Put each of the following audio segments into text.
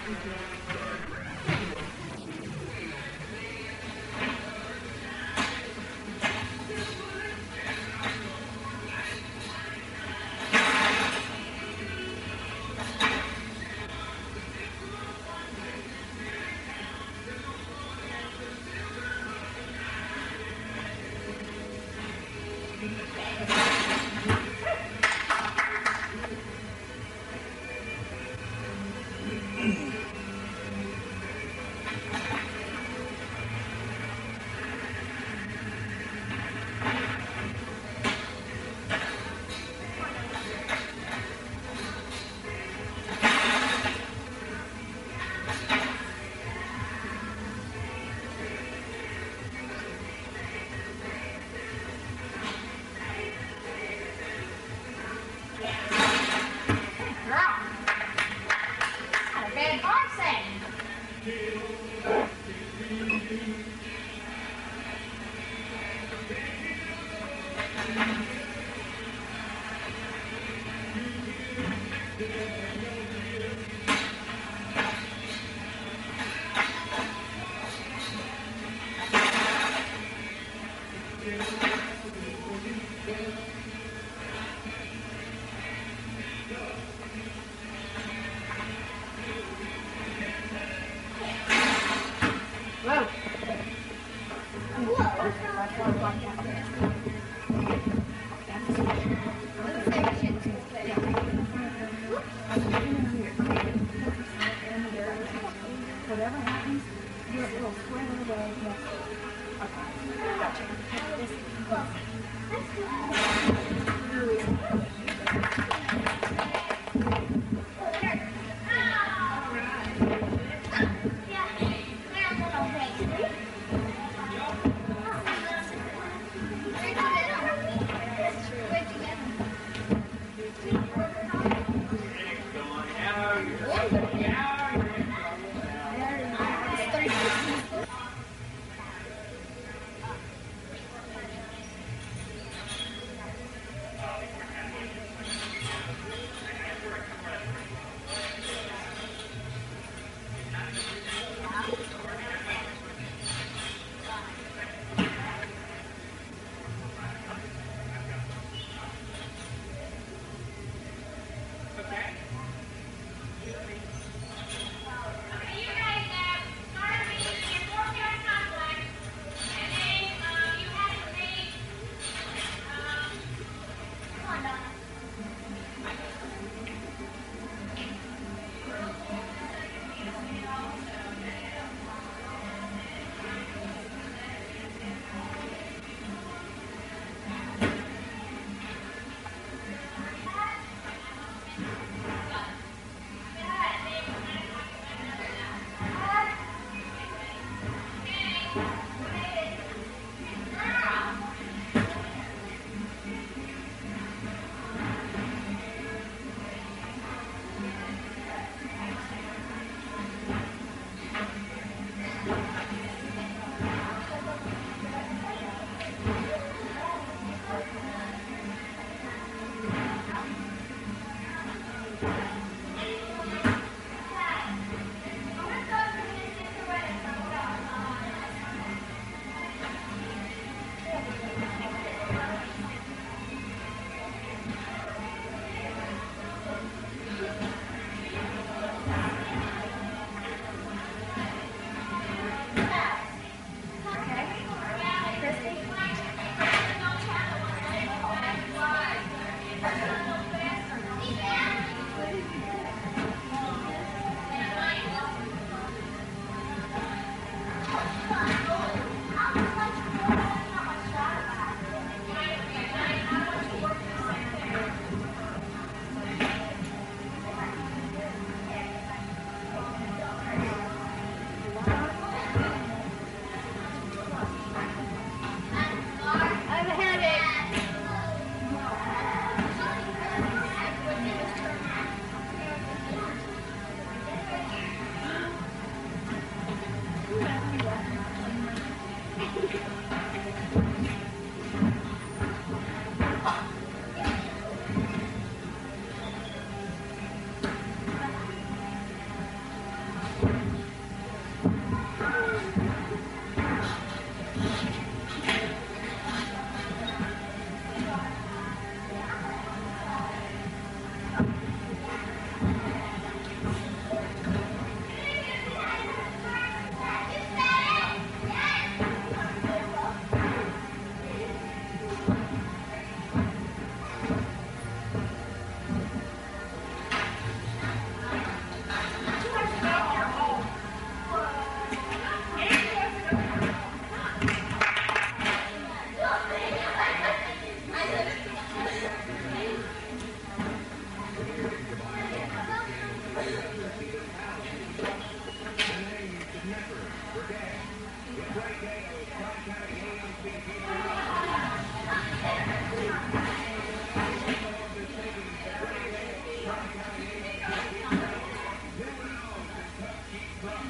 Whatever happens, do it little square away. Okay, gotcha.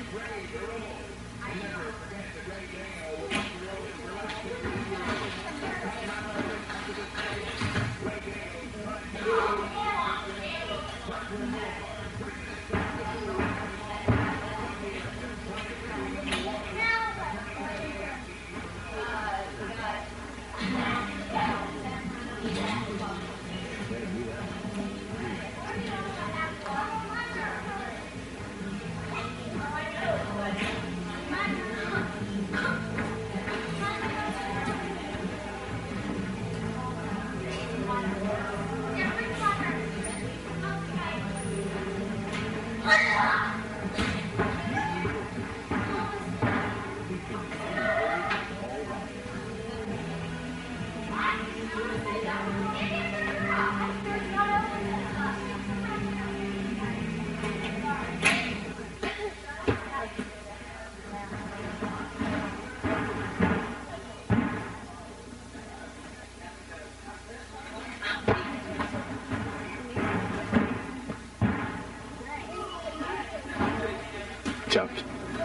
Jumped.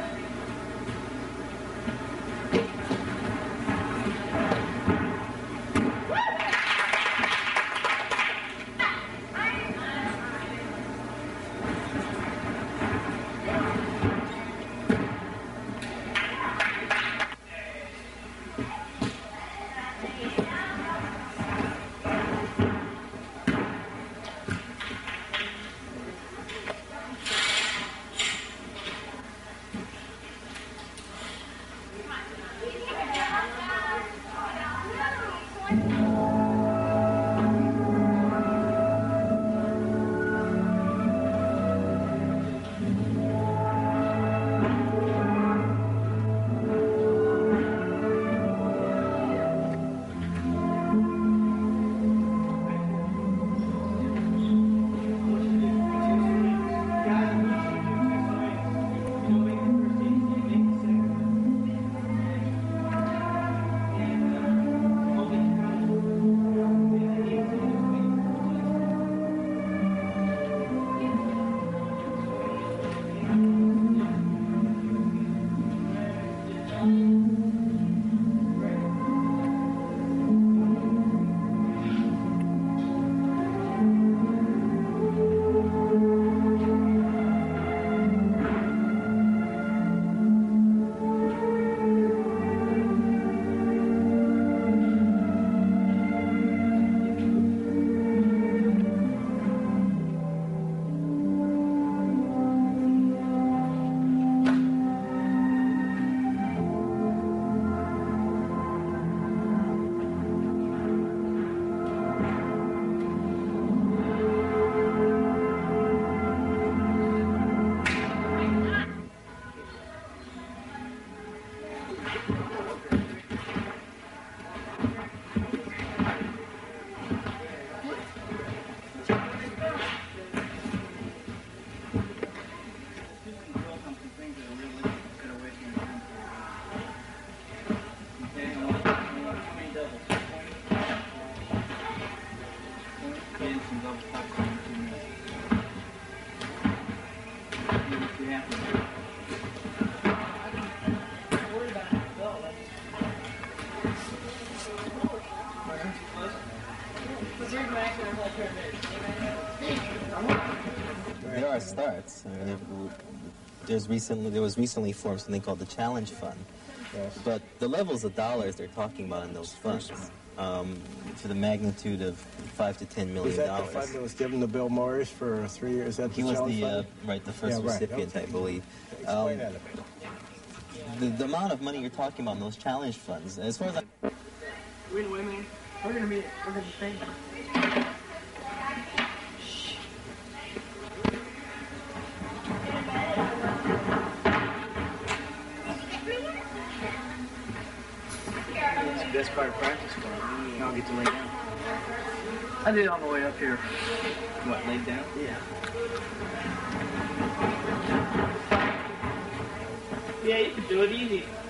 There are starts. I mean, there was recently formed something called the Challenge Fund. Yes. But the levels of dollars they're talking about in those funds, to the magnitude of $5 to $10 million. Is that the fund that was given to Bill Morris for 3 years? Is that He the was challenge the fund? the first recipient, okay. I believe. Explain that a bit. The amount of money you're talking about in those challenge funds, as far as Wait a minute. We're gonna be famous. It's the best part of practice. Now I'll get to lay down. I did it on the way up here. What, lay down? Yeah. Yeah, you can do it easy.